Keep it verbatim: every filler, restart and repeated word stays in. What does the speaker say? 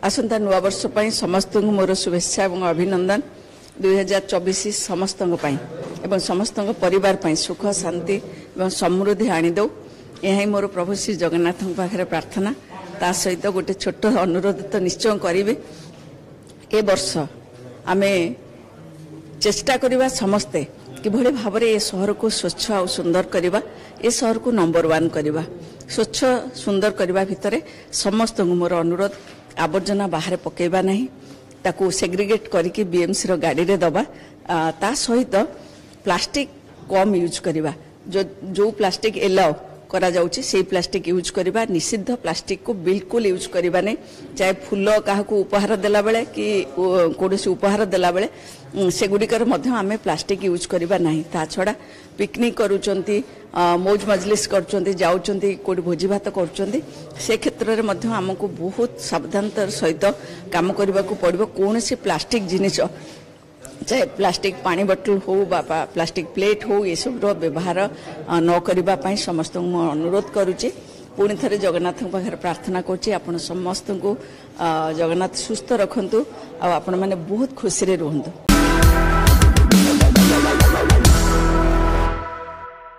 आसंता नुआ वर्ष पई समस्त मोर शुभेच्छा और अभिनंदन। दुई हजार चौबीस समस्त एवं समस्त परिवार पई सुख शांति और समृद्धि आनीदौ यही मोर प्रभु श्री जगन्नाथ पाखे प्रार्थना। ता सहित गोटे छोट अनुरोध तो निश्चय करेंगे ए वर्ष आमे चेष्टा करवा समस्ते किभली भाव ये सहर को स्वच्छ और सुंदर करवा ए सहर को नंबर वन करवा स्वच्छ सुंदर करने भितर समस्त मोर अनुरोध आवर्जना बाहर पकेबा नहीं ताकू सेग्रीगेट करके बीएमसी रो गाड़ी रे दबा ता सहित प्लास्टिक कम यूज करवा जो जो प्लास्टिक एलाउ करा जाउची से प्लास्टिक यूज करवा निषिद्ध प्लास्टिक को बिल्कुल यूज करवा नहीं चाहे फूल क्या उपहार देला बेले कि कौन उपहार देला बेले सेगुड़िकर आमे प्लास्टिक यूज करवा नहीं। ता छड़ा पिकनिक करूचंती मौज मजलिस करूचंती जाउचंती कोडी भोजी भात करूचंती से क्षेत्र में आमको बहुत सावधानतार सहित काम करने को पड़ो। कौन सी प्लास्टिक जिनिस चाहे प्लास्टिक पानी बोतल हो बा प्लास्टिक प्लेट हो ये सब व्यवहार न करने समस्त अनुरोध करुच्ची। पुणी थे जगन्नाथ पाखे प्रार्थना करुच्ची आपण समस्त को जगन्नाथ सुस्थ रखंतु आपण मैंने बहुत खुशी रे रुहंतु।